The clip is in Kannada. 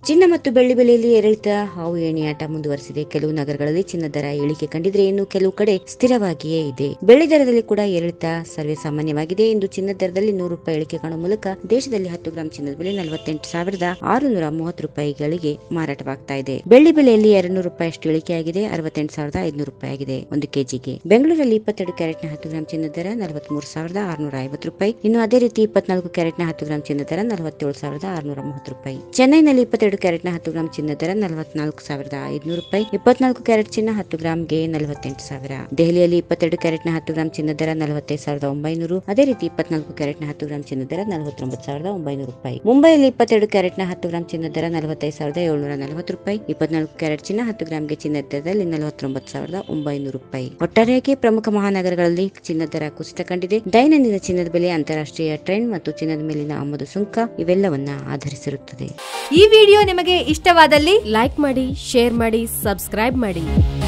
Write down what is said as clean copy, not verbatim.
ಚಿನ್ನ ಮತ್ತು ಬೆಳ್ಳಿ ಬೆಲೆಯಲ್ಲಿ ಏರಿಳಿತ ಹಾವು ಏಣಿಯಾಟ ಮುಂದುವರೆಸಿದೆ. ಕೆಲವು ನಗರಗಳಲ್ಲಿ ಚಿನ್ನ ದರ ಇಳಿಕೆ ಕಂಡಿದ್ರೆ ಇನ್ನು ಕೆಲವು ಕಡೆ ಸ್ಥಿರವಾಗಿಯೇ ಇದೆ. ಬೆಳ್ಳಿ ದರದಲ್ಲಿ ಕೂಡ ಏರಿಳಿತ ಸರ್ವೇ ಸಾಮಾನ್ಯವಾಗಿದೆ. ಇಂದು ಚಿನ್ನದ ದರದಲ್ಲಿ ₹100 ಇಳಿಕೆ ಕಾಣುವ ಮೂಲಕ ದೇಶದಲ್ಲಿ 10 ಗ್ರಾಂ ಚಿನ್ನದ ಬೆಲೆ 48,630 ರೂಪಾಯಿಗಳಿಗೆ ಮಾರಾಟವಾಗ್ತಾ ಇದೆ. ಬೆಳ್ಳಿ ಬೆಲೆಯಲ್ಲಿ ₹200 ಅಷ್ಟು ಇಳಿಕೆಯಾಗಿದೆ. 68,500 ಆಗಿದೆ 1 ಕೆಜಿಗೆ. ಬೆಂಗಳೂರಲ್ಲಿ 22 ಕ್ಯಾರೆಟ್ನ 10 ಗ್ರಾಂ ಚಿನ್ನದ ದರ 43,650 ರೂಪಾಯಿ. ಇನ್ನು ಅದೇ ರೀತಿ 24 ಕ್ಯಾರೆಟ್ನ 10 ಗ್ರಾಂ ಚಿನ್ನದ ದರ 47,630 ರೂಪಾಯಿ. ಚೆನ್ನೈನಲ್ಲಿ 22 ಕ್ಯಾರೆಟ್ನ 10 ಗ್ರಾಂ ಚಿನ್ನದ ದರ 44,500 ರೂಪಾಯಿ. 24 ಕ್ಯಾರೆಟ್ ಚಿನ್ನ 10 ಗ್ರಾಂಗೆ 48,000. ದೆಹಲಿಯಲ್ಲಿ 22 ಕ್ಯಾರೆಟ್ನ 10 ಗ್ರಾಂ ಚಿನ್ನದ ದರ 45,900. ಅದೇ ರೀತಿ 24 ಕ್ಯಾರೆಟ್ನ 10 ಗ್ರಾಂ ಚಿನ್ನದ ದರ 49,900 ರೂಪಾಯಿ. ಮುಂಬೈಯಲ್ಲಿ 22 ಕ್ಯಾರೆಟ್ನ 10 ಗ್ರಾಂ ಚಿನ್ನದ ದರ 45,740 ರೂಪಾಯಿ. 24 ಕ್ಯಾರೆಟ್ ಚಿನ್ನ 10 ಗ್ರಾಂಗೆ ಚಿನ್ನದ ದರದಲ್ಲಿ 49,900 ರೂಪಾಯಿ. ಒಟ್ಟಾರೆಯಾಗಿ ಪ್ರಮುಖ ಮಹಾನಗರಗಳಲ್ಲಿ ಚಿನ್ನದ ದರ ಕುಸಿತ ಕಂಡಿದೆ. ದೈನಂದಿನ ಚಿನ್ನದ ಬೆಲೆ, ಅಂತಾರಾಷ್ಟ್ರೀಯ ಟ್ರೆಂಡ್ ಮತ್ತು ಚಿನ್ನದ ಮೇಲಿನ ಆಮದು ಸುಂಕ ಇವೆಲ್ಲವನ್ನ ಆಧರಿಸಿರುತ್ತದೆ. ಈ ವಿಡಿಯೋ ನಿಮಗೆ ಇಷ್ಟವಾದಲ್ಲಿ ಲೈಕ್ ಮಾಡಿ, ಶೇರ್ ಮಾಡಿ, ಸಬ್ಸ್ಕ್ರೈಬ್ ಮಾಡಿ.